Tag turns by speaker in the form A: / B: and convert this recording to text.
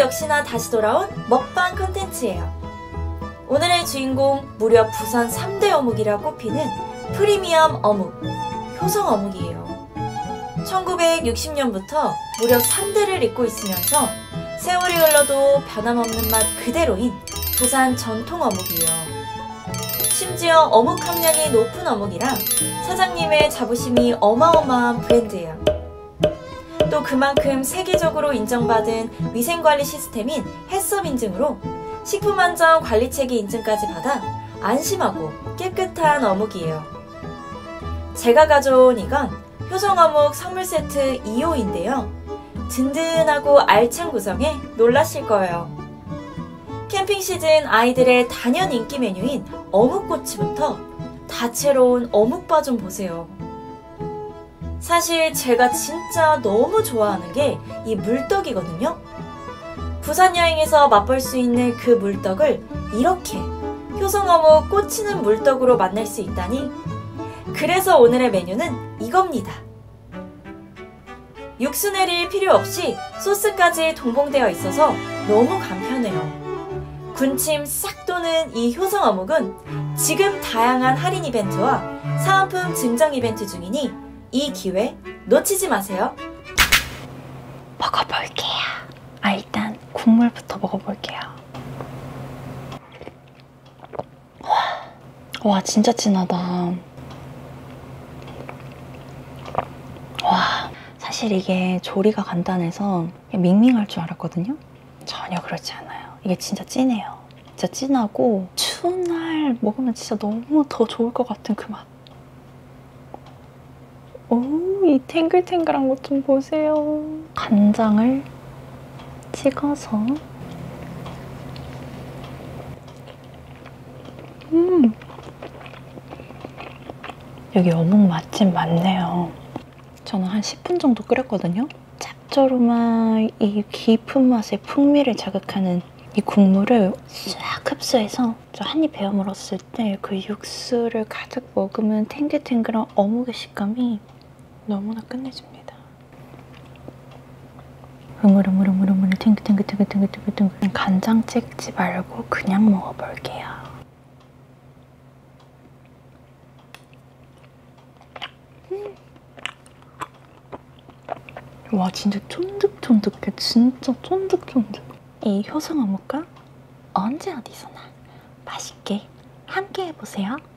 A: 역시나 다시 돌아온 먹방 컨텐츠예요. 오늘의 주인공 무려 부산 3대 어묵이라 꼽히는 프리미엄 어묵, 효성 어묵이에요. 1960년부터 무려 3대를 잇고 있으면서 세월이 흘러도 변함없는 맛 그대로인 부산 전통 어묵이에요. 심지어 어묵 함량이 높은 어묵이라 사장님의 자부심이 어마어마한 브랜드예요. 또 그만큼 세계적으로 인정받은 위생관리 시스템인 햇섭 인증으로 식품안전관리체계 인증까지 받아 안심하고 깨끗한 어묵이에요. 제가 가져온 이건 효성어묵 선물세트 2호인데요. 든든하고 알찬 구성에 놀라실 거예요. 캠핑 시즌 아이들의 단연 인기 메뉴인 어묵꼬치부터 다채로운 어묵바 좀 보세요. 사실 제가 진짜 너무 좋아하는 게 이 물떡이거든요. 부산 여행에서 맛볼 수 있는 그 물떡을 이렇게 효성어묵 꽂히는 물떡으로 만날 수 있다니, 그래서 오늘의 메뉴는 이겁니다. 육수 내릴 필요 없이 소스까지 동봉되어 있어서 너무 간편해요. 군침 싹 도는 이 효성어묵은 지금 다양한 할인 이벤트와 사은품 증정 이벤트 중이니 이 기회 놓치지 마세요.
B: 먹어볼게요. 일단 국물부터 먹어볼게요. 와, 진짜 진하다. 와, 사실 이게 조리가 간단해서 밍밍할 줄 알았거든요. 전혀 그렇지 않아요. 이게 진짜 진해요. 진짜 진하고 추운 날 먹으면 진짜 너무 더 좋을 것 같은 그 맛. 오, 이 탱글탱글한 것 좀 보세요. 간장을 찍어서 여기 어묵 맛집 맞네요. 저는 한 10분 정도 끓였거든요. 짭조름한 이 깊은 맛의 풍미를 자극하는 이 국물을 싹 흡수해서 저 한 입 베어 물었을 때 그 육수를 가득 먹으면 탱글탱글한 어묵의 식감이 너무나 끝내줍니다. 흐물흐물흐물흐물 탱글탱글탱글탱글탱글. 간장 찍지 말고 그냥 먹어볼게요. 와, 진짜 쫀득쫀득해. 진짜 쫀득쫀득. 이 효성어묵과 언제 어디서나 맛있게 함께 해보세요.